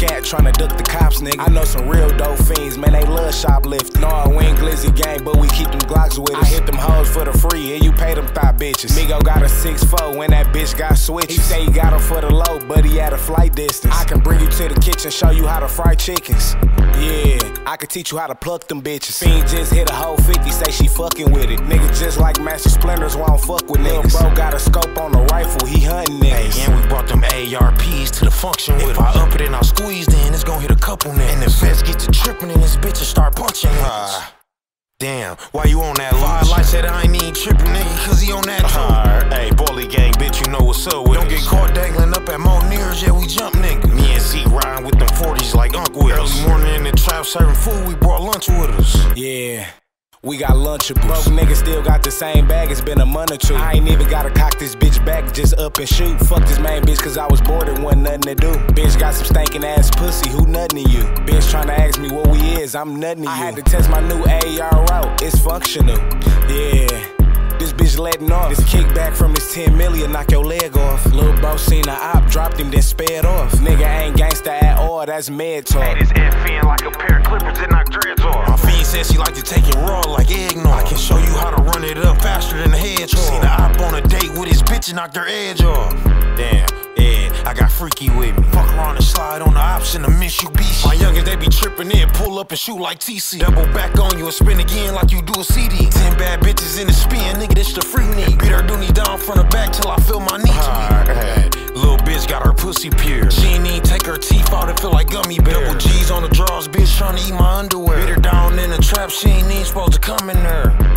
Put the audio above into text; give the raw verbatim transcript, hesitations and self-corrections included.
scat tryna duck the cops, nigga. I know some real dope fiends, man, they love shoplifting. No, we ain't glizzy gang, but we keep them Glocks with us. I hit them hoes for the free, and you pay them thigh bitches. Migo got a six four when that bitch got switches. He say he got them for the low, but he at a flight distance. I can bring you to the kitchen, show you how to fry chickens. Yeah, I can teach you how to pluck them bitches. Fiend just hit a whole fifty, say she fucking with it. Nigga just like Master Splinters, won't fuck with niggas. Lil' bro got a scope on the rifle, he hunting niggas. Hey, and we brought them A R Ps to the function with If I up it and I squeeze, then it's gon' hit a couple niggas. And the vets get to tripping and this bitch start punching niggas. Uh, damn, why you on that Five Light said I ain't even tripping, nigga, cause he on that too. Uh, hey, Bully Gang, bitch, you know what's up with Don't us. Get caught dangling up at Mo Nears, yeah, we jump nigga. Me and Z riding with them forties like Uncle with us. Early morning in the trap serving food, we brought lunch with us. Yeah. We got Lunchables. Broke niggas still got the same bag, it's been a month or two. I ain't even gotta cock this bitch back, just up and shoot. Fuck this main bitch cause I was bored and wasn't nothing to do. Bitch got some stinking ass pussy, who nothing to you? Bitch tryna ask me what we is, I'm nothing to you. I had to test my new A R out, it's functional. Yeah. This bitch letting off. This kickback from his ten million, knock your leg off. Lil' bro seen a op, dropped him, then sped off. Nigga ain't gangsta at all, that's med talk. Hey, this F N like a pair of clippers that knock dreads off. My fiend says she like to take it raw like eggnog. I can show you how to run it up faster than a hedgehog. Seen a op on a date with his bitch and knocked her edge off. Damn, yeah, I got freaky with me. Fuck around and slide on the ops in the Mitsubishi. My youngins, they be tripping in, pull up and shoot like T C. Double back on you and spin again like you do a C D. Ten bad bitches in the spin, nigga, this the free knee. Beat her doonies down from the back till I feel my knee. Hey, little bitch got her pussy pure. She ain't even take her teeth out, it feel like gummy bear. Double G's on the drawers, bitch trying to eat my underwear. Beat her down in the trap, she ain't even supposed to come in there.